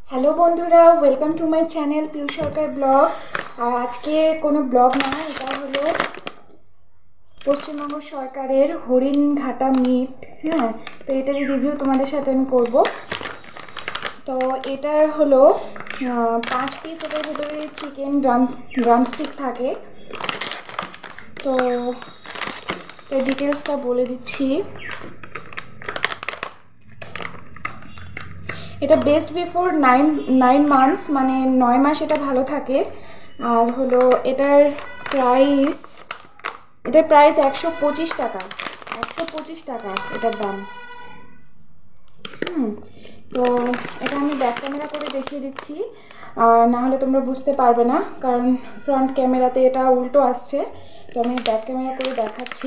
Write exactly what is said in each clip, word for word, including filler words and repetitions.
Hello বন্ধুরা, welcome to my channel Piu Sarkar blogs. আর আজকে কোনো ব্লগ না, এটা হলো পশ্চিমবঙ্গ সরকারের হরিণঘাটা মিট। হ্যাঁ, তো এটারই রিভিউ তোমাদের সাথে আমি করব। তো এটার হলো পাঁচ পিস, এটার ভিতরে চিকেন ড্রাম ড্রামস্টিক থাকে। তো এর ডিটেলসটা বলে দিচ্ছি। এটা best before nine nine months, মানে নয় মাস এটা ভালো থাকে। আর হলো এটার প্রাইস এটার প্রাইস একশো পঁচিশ টাকা একশো পঁচিশ টাকা এটার দাম। হুম তো এটা আমি ব্যাক ক্যামেরা করে দেখিয়ে দিচ্ছি, আর না হলে তোমরা বুঝতে পারবে না, কারণ ফ্রন্ট ক্যামেরাতে এটা উল্টো আসছে। তো আমি ব্যাক ক্যামেরা করে দেখাচ্ছি।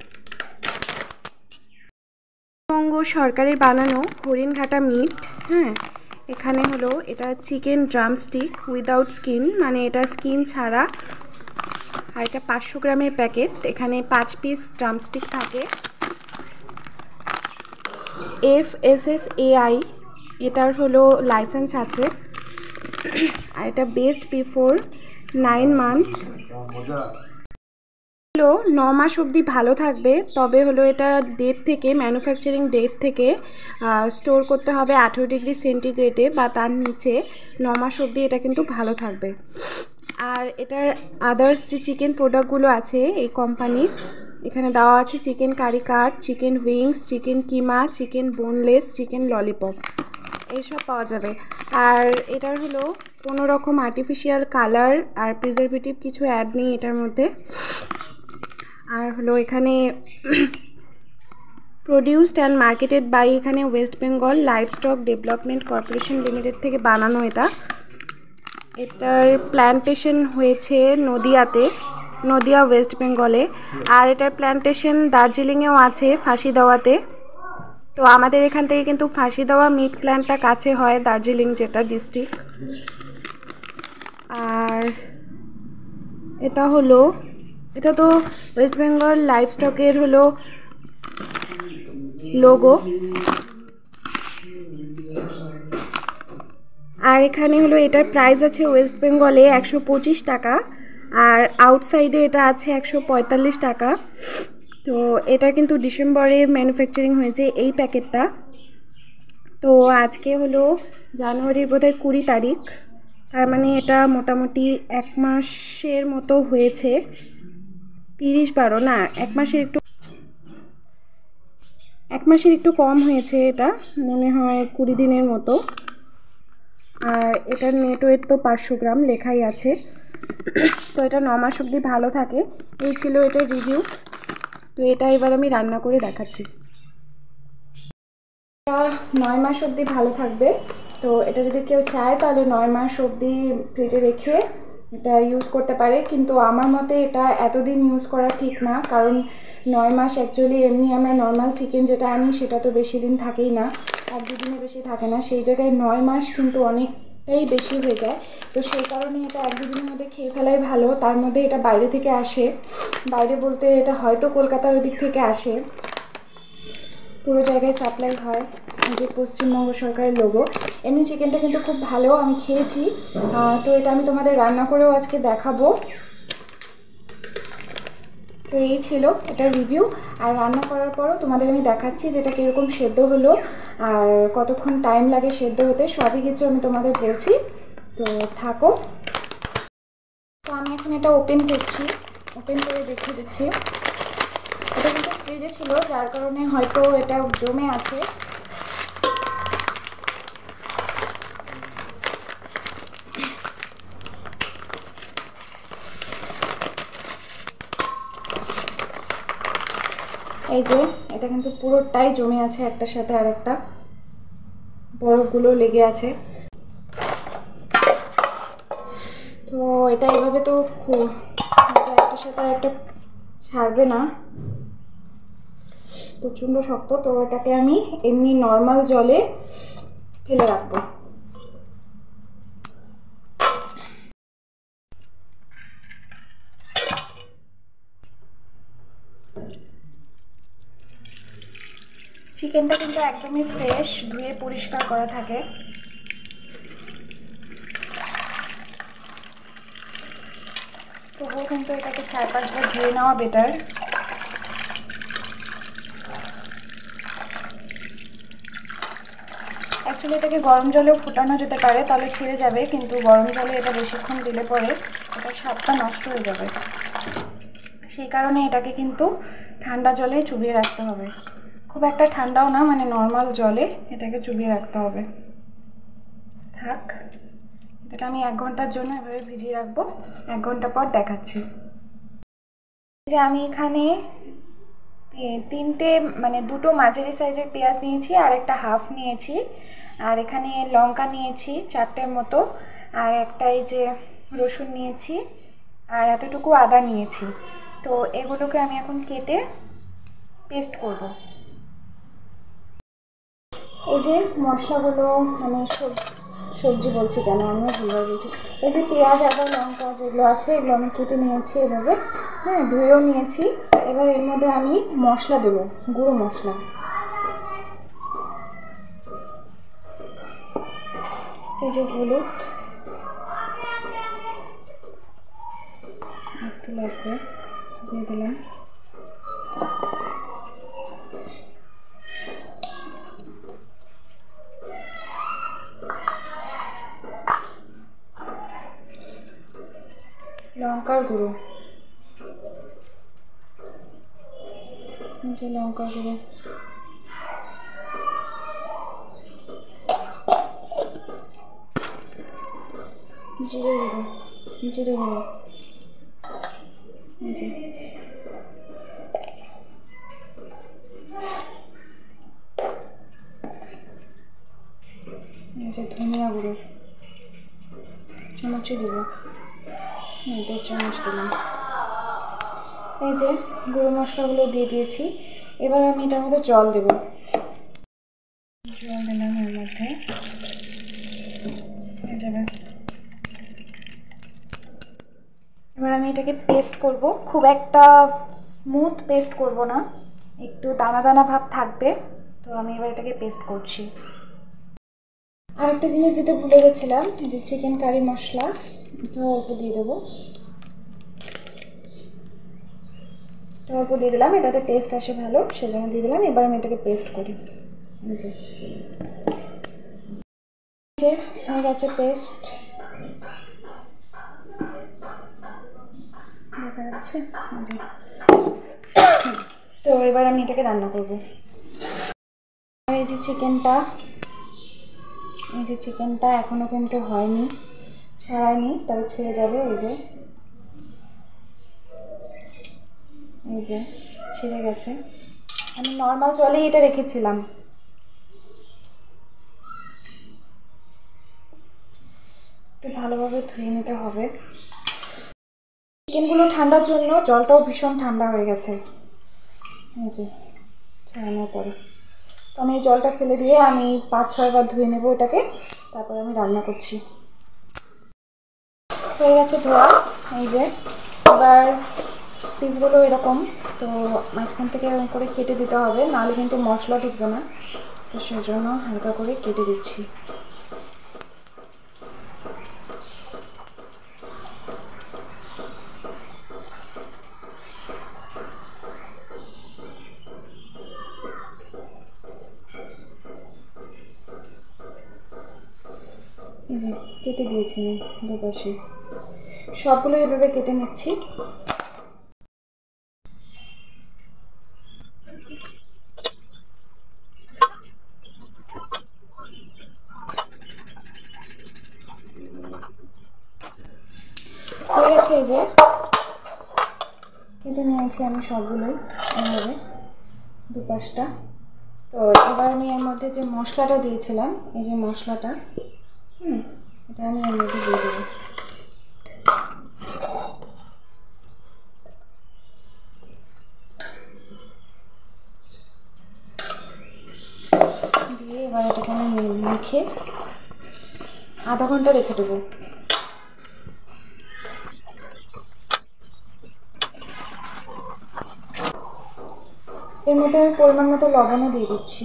পশ্চিমবঙ্গ সরকারের বানানো হরিণঘাটা মিট। হ্যাঁ, এখানে হলো এটা চিকেন ড্রামস্টিক উইদাউট স্কিন, মানে এটা স্কিন ছাড়া। আর এটা পাঁচশো গ্রামের প্যাকেট, এখানে পাঁচ পিস ড্রামস্টিক থাকে। F S S A I এটার হলো লাইসেন্স আছে। আর এটা বেস্ট বিফোর নাইন মান্থস হলো ন মাস অবধি ভালো থাকবে। তবে হলো এটা ডেট থেকে, ম্যানুফ্যাকচারিং ডেট থেকে স্টোর করতে হবে আঠেরো ডিগ্রি সেন্টিগ্রেডে বা তার নিচে। ন মাস অবধি এটা কিন্তু ভালো থাকবে। আর এটার আদার্স যে চিকেন প্রোডাক্টগুলো আছে এই কোম্পানির, এখানে দেওয়া আছে chicken curry cut, chicken wings, chicken keema, chicken boneless, chicken lollipop, এইসব পাওয়া যাবে। আর এটার হলো কোনো রকম আর্টিফিশিয়াল কালার আর প্রিজারভেটিভ কিছু অ্যাড নেই এটার মধ্যে। আর হলো এখানে প্রডিউসড অ্যান্ড মার্কেটেড বাই এখানে West Bengal livestock development corporation limited থেকে বানানো এটা। এটার প্ল্যান্টেশন হয়েছে নদিয়াতে, নদিয়া ওয়েস্ট বেঙ্গলে। আর এটার প্ল্যান্টেশন দার্জিলিংয়েও আছে, ফাঁসি দেওয়াতে। তো আমাদের এখান থেকে কিন্তু ফাঁসি দেওয়া মিট প্ল্যান্টটা কাছে হয়, দার্জিলিং যেটা ডিস্ট্রিক্ট। আর এটা হলো এটা তো ওয়েস্ট বেঙ্গল লাইভস্টকের হলো লোগো। আর এখানে হলো এটার প্রাইস আছে ওয়েস্ট বেঙ্গলে একশো পঁচিশ টাকা, আর আউটসাইডে এটা আছে একশো পঁয়তাল্লিশ টাকা। তো এটা কিন্তু ডিসেম্বরে ম্যানুফ্যাকচারিং হয়েছে এই প্যাকেটটা। তো আজকে হলো জানুয়ারির বোধহয় কুড়ি তারিখ, তার মানে এটা মোটামুটি এক মাসের মতো হয়েছে। তিরিশ বারো না, এক মাসের একটু এক মাসের একটু কম হয়েছে, এটা মনে হয় কুড়ি দিনের মতো। আর এটার নেট ওয়েট তো পাঁচশো গ্রাম লেখাই আছে। তো এটা ন মাস অবধি ভালো থাকে। এই ছিল এটার রিভিউ। তো এটা এবার আমি রান্না করে দেখাচ্ছি। এটা নয় মাস অবধি ভালো থাকবে। তো এটা যদি কেউ চায় তাহলে নয় মাস অবধি ফ্রিজে রেখে এটা ইউজ করতে পারে, কিন্তু আমার মতে এটা এতদিন ইউজ করা ঠিক না। কারণ নয় মাস অ্যাকচুয়ালি এমনি আমরা নর্মাল চিকেন যেটা আনি সেটা তো বেশি দিন থাকেই না, এক দুদিনের বেশি থাকে না। সেই জায়গায় নয় মাস কিন্তু অনেকটাই বেশি হয়ে যায়। তো সেই কারণে এটা এক দুদিনের মধ্যে খেয়ে ফেলাই ভালো। তার মধ্যে এটা বাইরে থেকে আসে, বাইরে বলতে এটা হয়তো কলকাতার ওদিক থেকে আসে, পুরো জায়গায় সাপ্লাই হয়, যে পশ্চিমবঙ্গ সরকারের লোগো। এমনি চিকেনটা কিন্তু খুব ভালো, আমি খেয়েছি। তো এটা আমি তোমাদের রান্না করেও আজকে দেখাবো। তো এই ছিল এটার রিভিউ। আর রান্না করার পরও তোমাদের আমি দেখাচ্ছি যেটা কীরকম সেদ্ধ হলো আর কতক্ষণ টাইম লাগে সেদ্ধ হতে, সবই কিছু আমি তোমাদের বলছি। তো থাকো। তো আমি এখন এটা ওপেন করছি, ওপেন করে দেখিয়ে দিচ্ছি। এটা কিন্তু ফ্রিজে ছিল, যার কারণে হয়তো এটা জমে আছে। এই যে এটা কিন্তু পুরোটাই জমে আছে, একটার সাথে আর একটা, বরফগুলো লেগে আছে। তো এটা এভাবে তো একটার সাথে আর একটা ছাড়বে না, প্রচণ্ড শক্ত। তো এটাকে আমি এমনি নর্মাল জলে ফেলে রাখবো। চিকেনটা কিন্তু একদমই ফ্রেশ, ধুয়ে পরিষ্কার করা থাকে। তবুও কিন্তু এটাকে চার পাঁচবার ধুয়ে নেওয়া বেটার। অ্যাকচুয়ালি এটাকে গরম জলেও ফোটানো যেতে পারে, তাহলে ছিঁড়ে যাবে, কিন্তু গরম জলে এটা বেশিক্ষণ দিলে পরে এটা স্বাদটা নষ্ট হয়ে যাবে। সেই কারণে এটাকে কিন্তু ঠান্ডা জলে চুবিয়ে রাখতে হবে। খুব একটা ঠান্ডাও না, মানে নর্মাল জলে এটাকে চুবিয়ে রাখতে হবে। থাক, এটাকে আমি এক ঘন্টার জন্য এভাবে ভিজিয়ে রাখবো। এক ঘন্টা পর দেখাচ্ছি। যে আমি এখানে তিনটে মানে দুটো মাঝারি সাইজের পেঁয়াজ নিয়েছি, আর একটা হাফ নিয়েছি, আর এখানে লঙ্কা নিয়েছি চারটের মতো, আর একটা এই যে রসুন নিয়েছি, আর এতটুকু আদা নিয়েছি। তো এগুলোকে আমি এখন কেটে পেস্ট করব। এই যে মশলাগুলো, মানে সব সবজি বলছি কেন, আমিও ভুলবার বলছি। এই যে পেঁয়াজ আদা লঙ্কা যেগুলো আছে এগুলো আমি কেটে নিয়েছি এভাবে, হ্যাঁ, ধুয়েও নিয়েছি। এবার এর মধ্যে আমি মশলা দেবো, গুঁড়ো মশলা। এই যে হলুদ একটু লাগবে, দিয়ে দিলাম। লঙ্কার গুঁড়ো, যে লঙ্কা গুঁড়ো, জিরে গুঁড়ো, জিরে গুঁড়ো, জি, এই যে ধনিয়া গুঁড়ো চামচে দেবো, দেড় চামচ দিলাম। এই যে গুঁড়ো মশলাগুলো দিয়ে দিয়েছি। এবার আমি এটার মধ্যে জল দেবো, জল দিলাম এর মধ্যে। এবার আমি এটাকে পেস্ট করব। খুব একটা স্মুথ পেস্ট করব না, একটু দানা দানা ভাব থাকবে। তো আমি এবার এটাকে পেস্ট করছি। আর একটা জিনিস দিতে ভুলে গেছিলাম, যে চিকেন কারি মশলা, একটু অল্প দিয়ে দেবো, অল্প দিয়ে দিলাম, এটাতে টেস্ট আসে ভালো, সেজন্য দিয়ে দিলাম। এবার আমি এটাকে পেস্ট করি। যে হয়ে গেছে পেস্ট, দেখা যাচ্ছে। তো এবার আমি এটাকে রান্না করব। এই যে চিকেনটা, এই যে চিকেনটা এখনো কিন্তু হয়নি, ছাড়াইনি, তবে ছেড়ে যাবে। এই যে এই যে ছেড়ে গেছে। আমি নর্মাল জলেই এটা রেখেছিলাম। একটু ভালোভাবে ধুয়ে নিতে হবে। চিকেনগুলো ঠান্ডার জন্য জলটাও ভীষণ ঠান্ডা হয়ে গেছে। এই যে ছাড়ানোর পরে তো আমি এই জলটা ফেলে দিয়ে আমি পাঁচ ছয়বার ধুয়ে নেব এটাকে, তারপরে আমি রান্না করছি। হয়ে গেছে ধোয়া। এই যে এবার পিসগুলো এরকম, তো মাঝখান থেকে এরকম করে কেটে দিতে হবে, নাহলে কিন্তু মশলা ঢুকবে না। তো সেজন্য হালকা করে কেটে দিচ্ছি। এই যে কেটে দিয়েছি দুপাশে, সবগুলো এভাবে কেটে নিচ্ছি। হয়ে গেছে, এই যে কেটে নিয়েছি আমি সবগুলোই এভাবে দুপাশটা। তো এবার আমি এর মধ্যে যে মশলাটা দিয়েছিলাম, এই যে মশলাটা, হুম এটা আমি এর মধ্যে দিয়ে দেবো। দিয়ে এবার এটাকে আমি মেখে আধা ঘন্টা রেখে দেবো। এর মধ্যে আমি পরিমাণ মতো লবণও দিয়ে দিচ্ছি।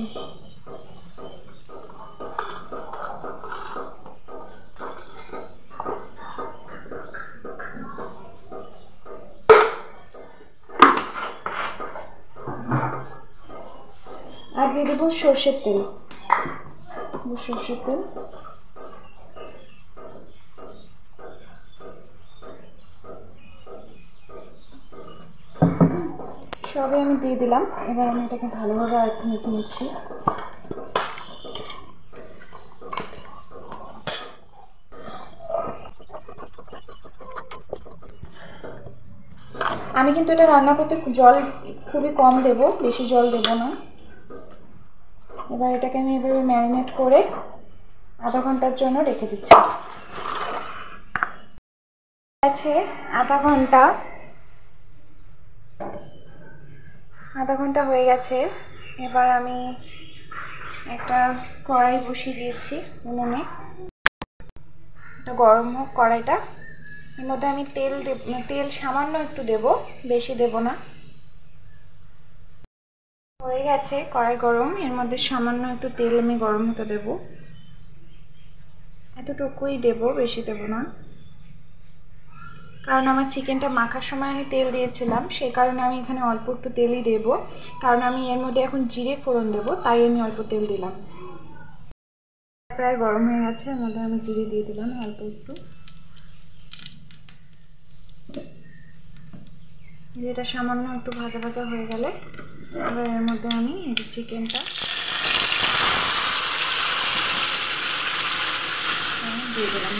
চামচ সর্ষের তেল, সর্ষের তেল সবই আমি দিয়ে দিলাম। এবার আমি এটাকে ভালোভাবে আর একটু মেখে নিচ্ছি। আমি কিন্তু এটা রান্না করতে জল খুবই কম দেব, বেশি জল দেব না। এবার এটাকে আমি এভাবে ম্যারিনেট করে আধা ঘন্টার জন্য রেখে দিচ্ছি। আছে আধা ঘন্টা আধা ঘন্টা হয়ে গেছে। এবার আমি একটা কড়াই বসিয়ে দিয়েছি উনুনে, এটা গরম হোক কড়াইটা। এর মধ্যে আমি তেল দেব, তেল সামান্য একটু দেব, বেশি দেব না। হয়ে গেছে কড়াই গরম, এর মধ্যে সামান্য একটু তেল আমি গরম হতে দেব, এতটুকুই দেব, বেশি দেব না। কারণ আমার চিকেনটা মাখার সময় আমি তেল দিয়েছিলাম, সেই কারণে আমি এখানে অল্প একটু তেলই দেব। কারণ আমি এর মধ্যে এখন জিরে ফোড়ন দেব, তাই আমি অল্প তেল দিলাম। প্রায় গরম হয়ে গেছে, এর মধ্যে আমি জিরে দিয়ে দিলাম অল্প একটু। জিরেটা সামান্য একটু ভাজা ভাজা হয়ে গেলে এবার এর মধ্যে আমি এই যে চিকেনটা দিয়ে দিলাম।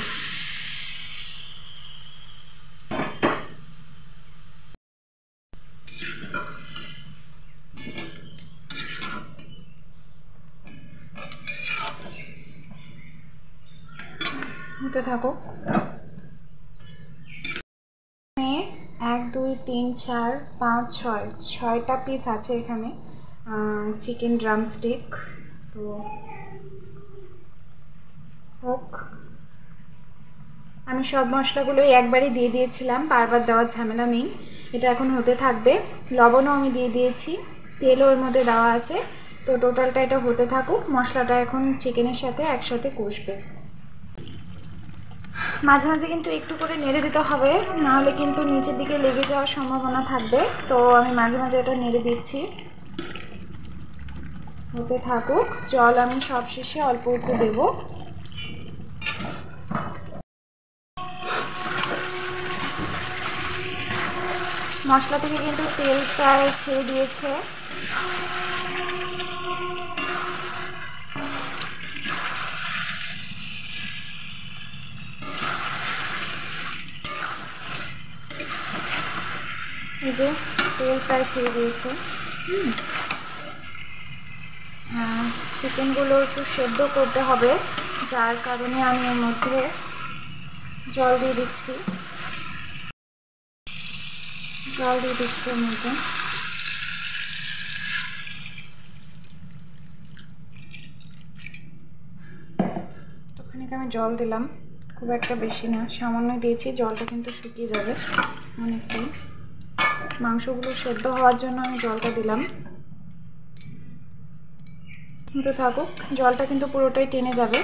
হতে থাকো। এক দুই তিন চার পাঁচ ছয় ছয়টা পিস আছে এখানে চিকেন ড্রামস্টিক। তো হোক, আমি সব মশলাগুলোই একবারই দিয়ে দিয়েছিলাম, বারবার দেওয়ার ঝামেলা নেই। এটা এখন হতে থাকবে। লবণও আমি দিয়ে দিয়েছি, তেলও এর মধ্যে দেওয়া আছে। তো টোটালটা এটা হতে থাকুক, মশলাটা এখন চিকেনের সাথে একসাথে কষবে। মাঝে মাঝে কিন্তু একটু করে নেড়ে দিতে হবে, নাহলে কিন্তু নিচের দিকে লেগে যাওয়ার সম্ভাবনা থাকবে। তো আমি মাঝে মাঝে এটা নেড়ে দিচ্ছি, হতে থাকুক। জল আমি সব শেষে অল্প একটু দেব। মশলা থেকে কিন্তু তেল প্রায় ছেড়ে দিয়েছে। এই যে তেল প্রায় ছেড়ে দিয়েছে। হুম চিকেনগুলো একটু সেদ্ধ করতে হবে, যার কারণে আমি এর মধ্যে জল দিয়ে দিচ্ছি জল দিয়ে দিচ্ছি এর মধ্যে। ওখানে আমি জল দিলাম, খুব একটা বেশি না, সামান্য দিয়েছি। জলটা কিন্তু শুকিয়ে যাবে অনেকটাই। মাংসগুলো সেদ্ধ হওয়ার জন্য আমি জলটা দিলাম। হতে থাকুক, জলটা কিন্তু পুরোটাই টেনে যাবে।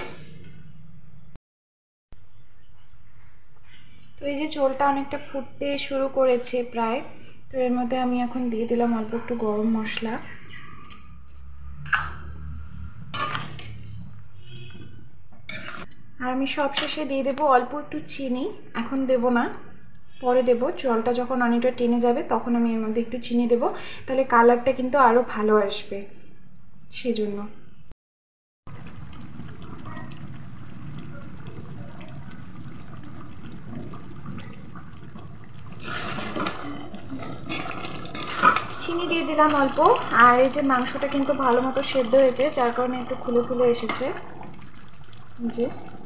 তো এই যে ঝোলটা অনেকটা ফুটতে শুরু করেছে প্রায়। তো এর মধ্যে আমি এখন দিয়ে দিলাম অল্প একটু গরম মশলা। আর আমি সবশেষে দিয়ে দেবো অল্প একটু চিনি, এখন দেব না, পরে দেব। জলটা যখন অনেকটা টেনে যাবে তখন আমি এর মধ্যে একটু চিনি দেব, তাহলে কালারটা কিন্তু আরও ভালো আসবে, সেজন্য। চিনি দিয়ে দিলাম অল্প। আর এই যে মাংসটা কিন্তু ভালো মতো সেদ্ধ হয়েছে, যার কারণে একটু খুলে খুলে এসেছে। যে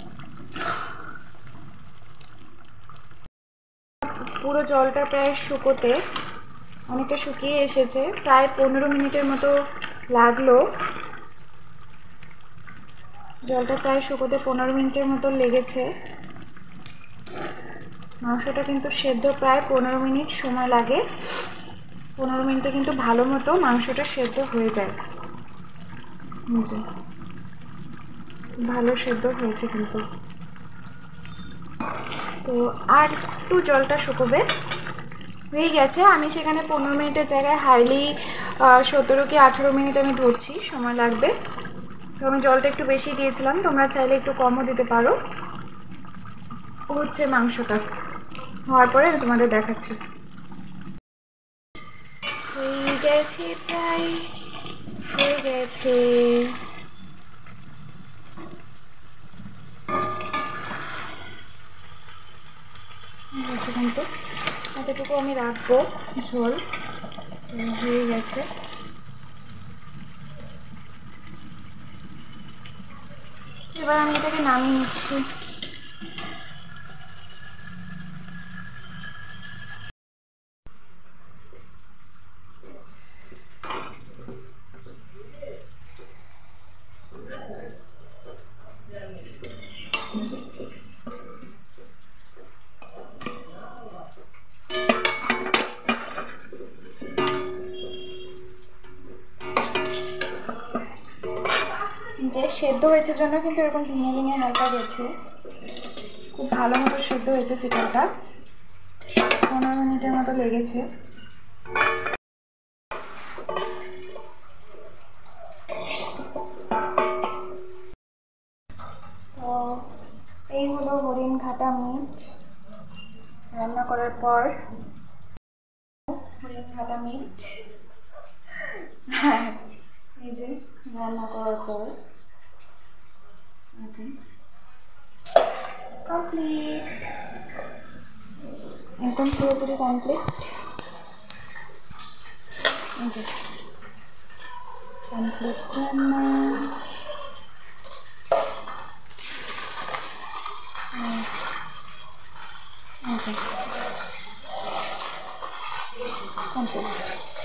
পুরো জলটা প্রায় শুকোতে অনেকটা শুকিয়ে এসেছে, প্রায় পনেরো মিনিটের মতো লাগলো। জলটা প্রায় শুকোতে পনেরো মিনিটের মতো লেগেছে। মাংসটা কিন্তু সেদ্ধ প্রায় পনেরো মিনিট সময় লাগে। পনেরো মিনিটে কিন্তু ভালো মতো মাংসটা সেদ্ধ হয়ে যায়। ভালো সেদ্ধ হয়েছে কিন্তু। তো আর একটু জলটা শুকোবে, হয়ে গেছে। আমি সেখানে পনেরো মিনিটের জায়গায় হাইলি সতেরো কি আঠেরো মিনিট আমি ধরছি সময় লাগবে। তো আমি জলটা একটু বেশি দিয়েছিলাম, তোমরা চাইলে একটু কমও দিতে পারো। হচ্ছে মাংসটা হওয়ার পরে আমি তোমাদের দেখাচ্ছি। হয়ে গেছে, প্রায় হয়ে গেছে। কিন্তু এতটুকু আমি রাখবো ঝোল। হয়ে গেছে। এবার আমি এটাকে নামিয়ে নিচ্ছি। যে সেদ্ধ হয়েছে জন্য কিন্তু এরকম ভেঙে ভেঙে হালকা গেছে। খুব ভালো মতো সেদ্ধ হয়েছে চিকেনটা, পনেরো মিনিটের মতো লেগেছে। তো এই হলো হরিণঘাটা মিট রান্না করার পর। হরিণঘাটা মিট হ্যাঁ এই যে রান্না করার পর কমপ্লিট, একদম পুরোপুরি কমপ্লিট। এই যে কমপ্লিট রান্না। কমপ্লিট।